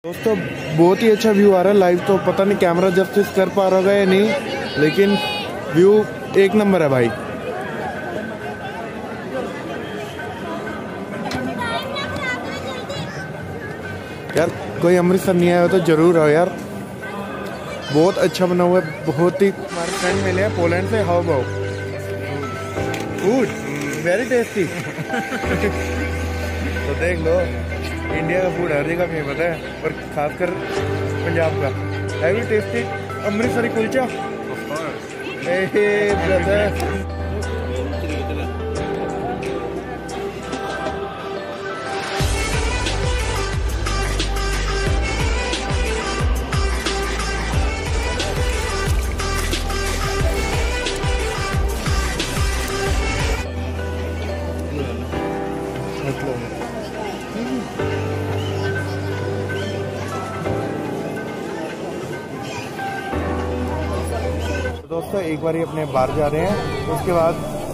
दोस्तों बहुत ही अच्छा व्यू आ रहा है लाइव, तो पता नहीं कैमरा जस्टिस कर पा रहा है या नहीं, लेकिन व्यू एक नंबर है भाई। यार कोई अमृतसर नहीं आया हो तो जरूर आओ यार, बहुत अच्छा बना हुआ है, बहुत ही। हमारे फ्रेंड मिले हैं पोलैंड से। How about food? Very tasty. तो देख लो, इंडिया का फूड हर जगह फेमस है, और खासकर पंजाब का। Have you tasted Amritsari kulcha? Brother दोस्तों एक बार ही अपने बाहर जा रहे हैं, उसके बाद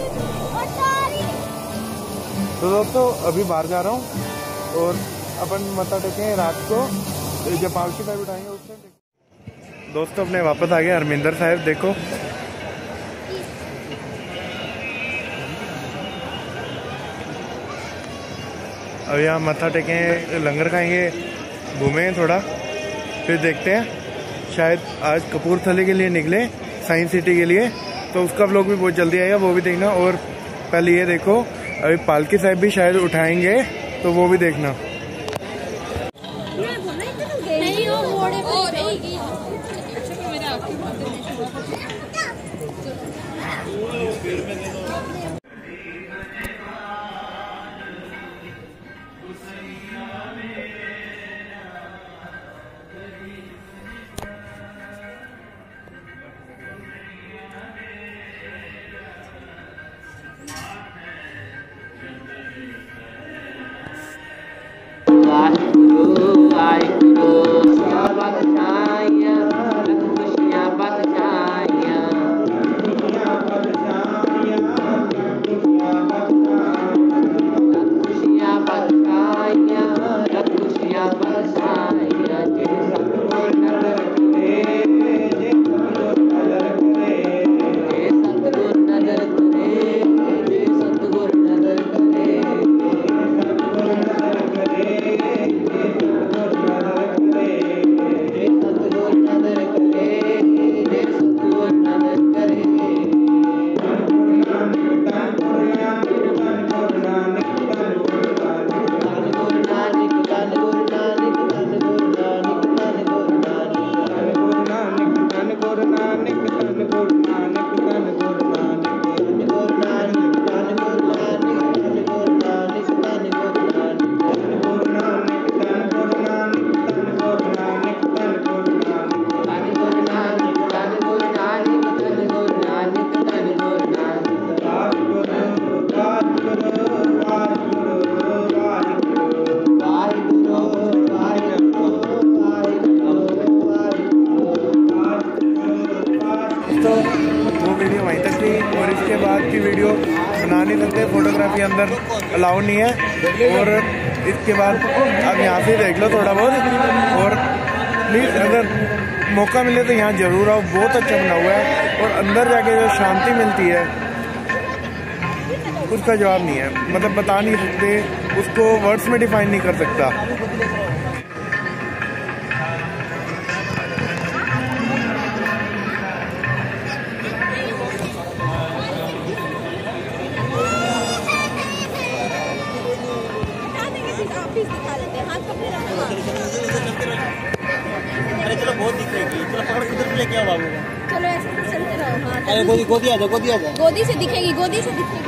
तो दोस्तों अभी बाहर जा रहा हूँ और अपन मत्था टेकें रात को, जब पालकी साहब उठाएंगे उससे। दोस्तों अपने वापस आ गए हरमिंदर साहब। देखो अब यहाँ मत्था टेकें, लंगर खाएंगे, घूमें थोड़ा, फिर देखते हैं। शायद आज कपूरथले के लिए निकले, साइंस सिटी के लिए, तो उसका व्लॉग भी बहुत जल्दी आएगा, वो भी देखना। और पहले ये देखो, अभी पालकी साहब भी शायद उठाएंगे, तो वो भी देखना। और इसके बाद की वीडियो बना नहीं सकते, फोटोग्राफी अंदर अलाउ नहीं है। और इसके बाद अब यहाँ से देख लो थोड़ा बहुत, और प्लीज़ अगर मौका मिले तो यहाँ ज़रूर आओ, बहुत अच्छा बना हुआ है। और अंदर जाके जो शांति मिलती है उसका जवाब नहीं है, मतलब बता नहीं सकते, उसको वर्ड्स में डिफाइन नहीं कर सकता। अरे चलो बहुत दिख रही है, चलो पकड़ किधर लेके आओ बाबू। चलो ऐसे चलते रहो। हाँ, अरे गोदी आ जाओ, गोदी आ जाओ। गोदी से दिखेगी, गोदी से दिखेगी।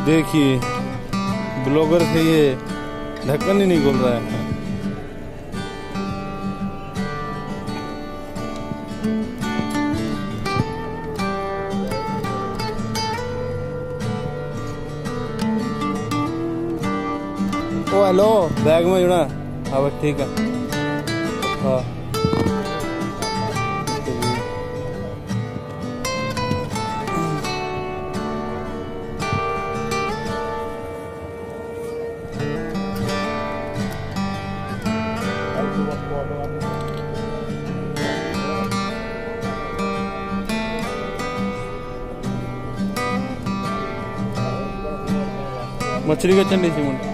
देखिए ब्लॉगर से ये ढक्कन ही नहीं खोल रहा है। ओ हेलो, बैग में जुड़ा। हाँ बस ठीक है। हाँ मछली का चंडी सी मुंड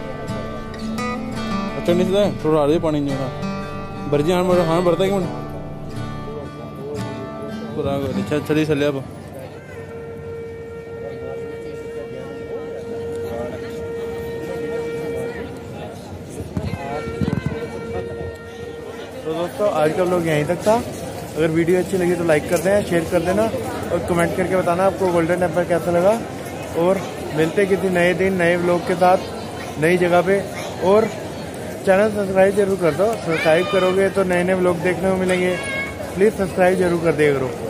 चंडी से थोड़ा आधे पानी नहीं होना बर्जी हाँ भरता है कि मुंड अच्छा चलिए चले अब। तो दोस्तों आज का व्लॉग यहीं तक था। अगर वीडियो अच्छी लगी तो लाइक कर दें, शेयर कर देना और कमेंट करके बताना आपको गोल्डन टेम्पल कैसा लगा। और मिलते किसी नए दिन नए व्लॉग के साथ नई जगह पे। और चैनल सब्सक्राइब जरूर कर दो, सब्सक्राइब करोगे तो नए नए व्लॉग देखने को मिलेंगे। प्लीज़ सब्सक्राइब जरूर कर दिया करो।